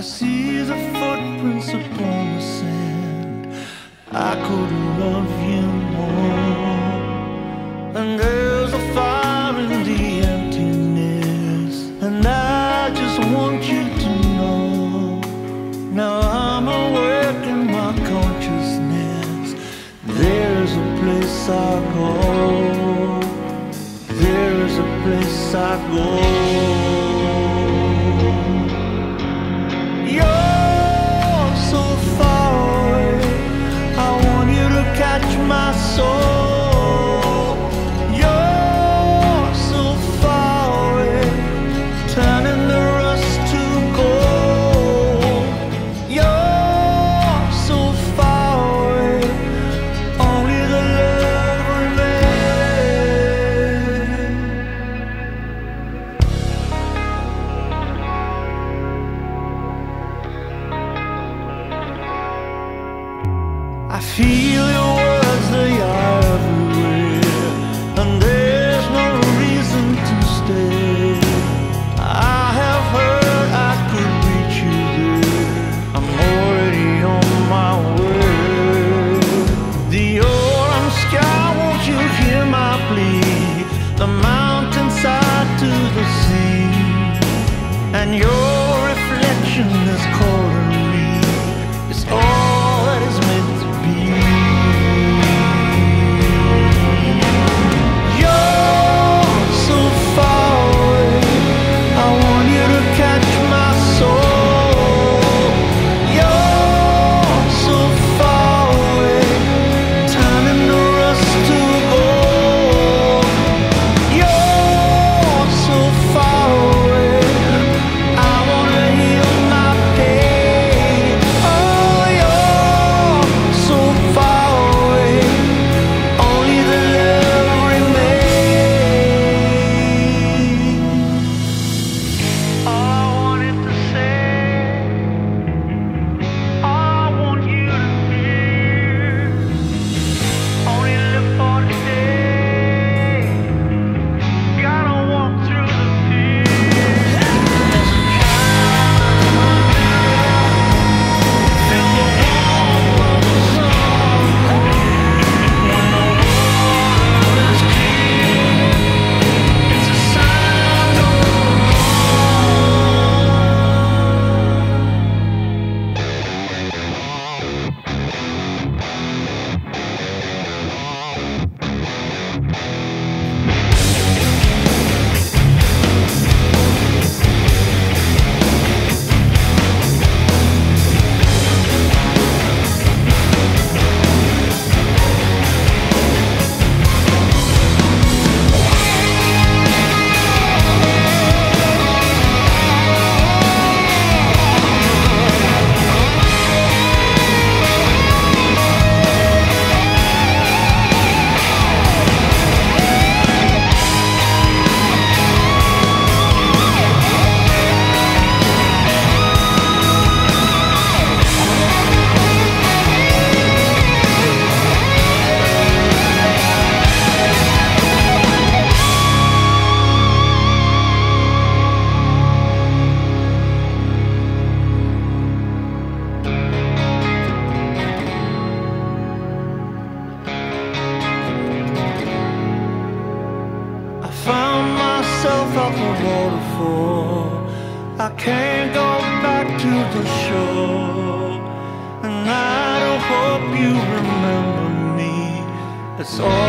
see the footprints upon the sand. I couldn't love you more. And there's a fire in the emptiness, and I just want you to know. Now I'm awake in my consciousness. There's a place I go. There's a place I go. Catch my soul. You're so far away, turning the rust to gold. You're so far away, only the love remains. I feel your words, they are everywhere, and there's no reason to stay. I have heard I could reach you there. I'm already on my way. The autumn sky, won't you hear my plea? The mountainside to the sea, and your reflection is calling me. It's all that is meant to be. Off the waterfall, I can't go back to the shore, and I don't hope you remember me. It's all